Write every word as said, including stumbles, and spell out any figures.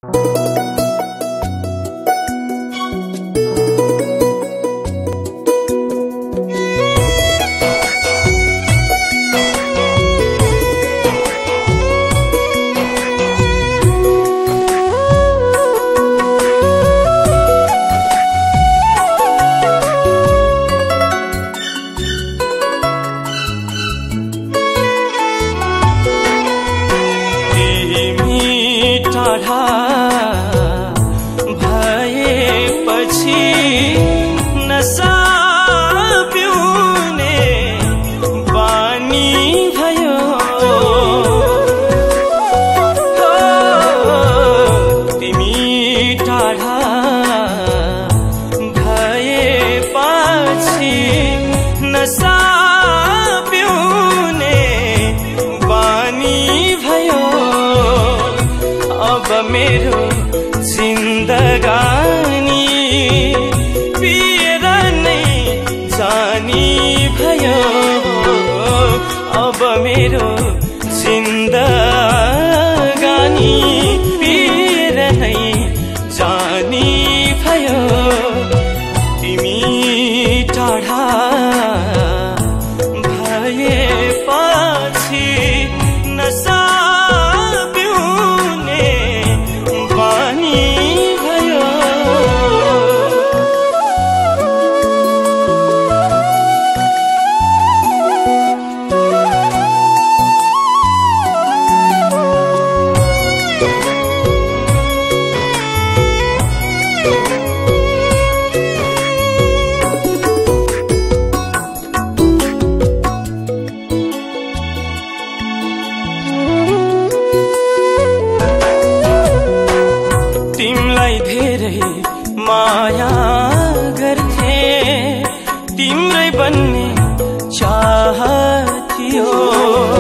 मेरो जिन्दगानी पिएर नै जानी भयो। अब मेरो जिन्दगानी पिएर नै जानी भयो। तिमी टाढा भएपछि नसा माया गर्थे तिम्रै बन्ने चाह थियो।